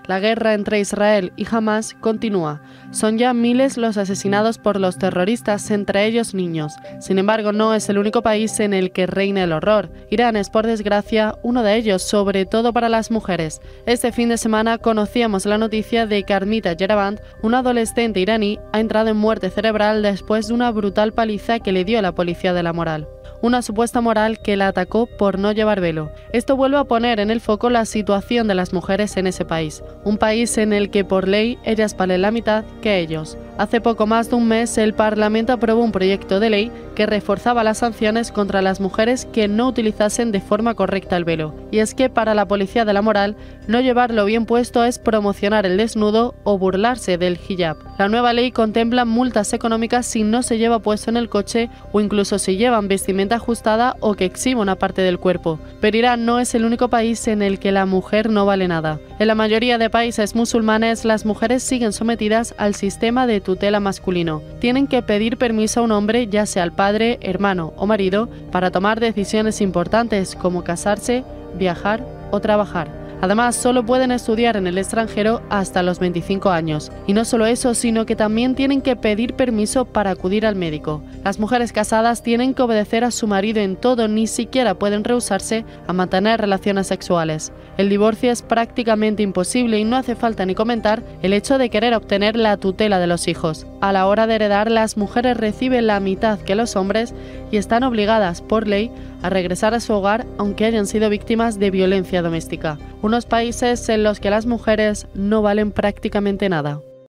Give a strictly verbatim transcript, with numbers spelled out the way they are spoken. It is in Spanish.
La guerra entre Israel y Hamás continúa. Son ya miles los asesinados por los terroristas, entre ellos niños. Sin embargo, no es el único país en el que reina el horror. Irán es, por desgracia, uno de ellos, sobre todo para las mujeres. Este fin de semana conocíamos la noticia de que Armita Yeravand, una adolescente iraní, ha entrado en muerte cerebral después de una brutal paliza que le dio la policía de la moral. Una supuesta moral que la atacó por no llevar velo. Esto vuelve a poner en el foco la situación de las mujeres en ese país, un país en el que por ley ellas valen la mitad que ellos. Hace poco más de un mes el Parlamento aprobó un proyecto de ley que reforzaba las sanciones contra las mujeres que no utilizasen de forma correcta el velo. Y es que para la policía de la moral, no llevarlo bien puesto es promocionar el desnudo o burlarse del hijab. La nueva ley contempla multas económicas si no se lleva puesto en el coche o incluso si llevan vestimenta ajustada o que exhiba una parte del cuerpo. Pero Irán no es el único país en el que la mujer no vale nada. En la mayoría de países musulmanes, las mujeres siguen sometidas al sistema de tutela masculino. Tienen que pedir permiso a un hombre, ya sea el padre, hermano o marido, para tomar decisiones importantes como casarse, viajar o trabajar. Además, solo pueden estudiar en el extranjero hasta los veinticinco años. Y no solo eso, sino que también tienen que pedir permiso para acudir al médico. Las mujeres casadas tienen que obedecer a su marido en todo, ni siquiera pueden rehusarse a mantener relaciones sexuales. El divorcio es prácticamente imposible y no hace falta ni comentar el hecho de querer obtener la tutela de los hijos. A la hora de heredar, las mujeres reciben la mitad que los hombres y están obligadas, por ley, a regresar a su hogar aunque hayan sido víctimas de violencia doméstica. Unos países en los que las mujeres no valen prácticamente nada.